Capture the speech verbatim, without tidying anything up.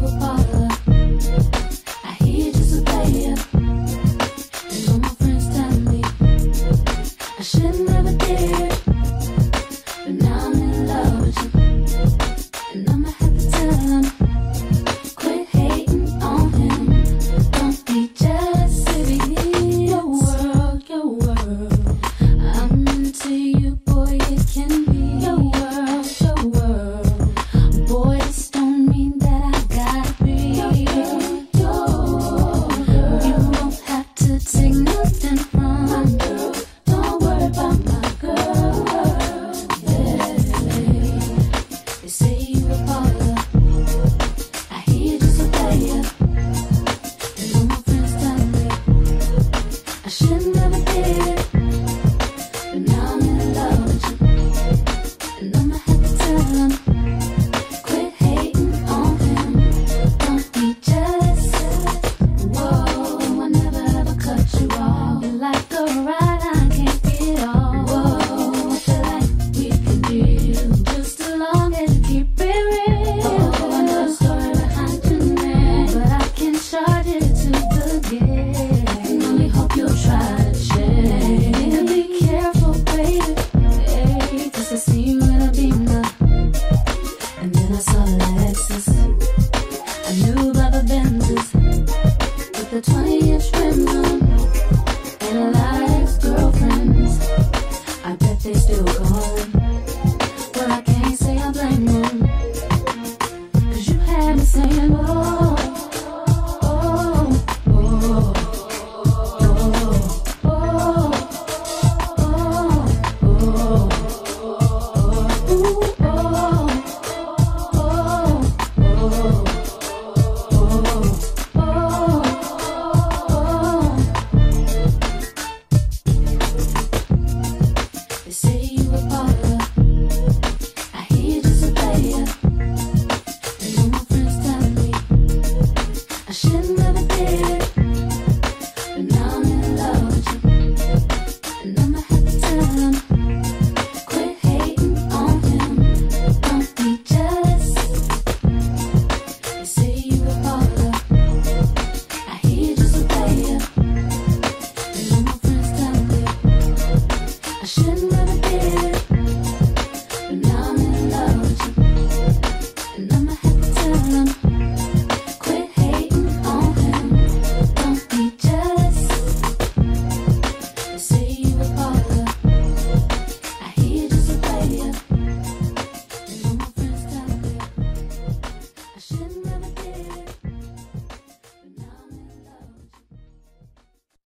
a baller. I hear you just a player. And all my friends tell me I should never did. But now I'm in love with you, and I'ma have to tell him, quit hating on him. Don't be jealous if he your world, your world. I'm into you, boy, it can be your world, your world. Boy, this don't mean that I gotta be your girl, your girl. You won't have to take nothing from my girl. Don't worry about my girl. Yeah. They say you a baller. I hear you just a player. And all my friends tell me I should never did. But now I'm in love with you, and I'ma have to tell him, quit hating on him. Don't be jealous. Whoa, I never ever cut you off. You're like a ride, I can't get off. Whoa, I feel like we can deal just as long as you keep it real. Oh, I know the story behind your name, but I can charge it to the game. I can only hope you'll try to change. Be careful, baby, hey, 'cause I see you in a Beamer, and then I saw Lexus. I knew about the Benzes with the twenty inch rims on, and a lot of ex-girlfriends. I bet they still calling, but I can't say I blame them, 'cause you had me saying,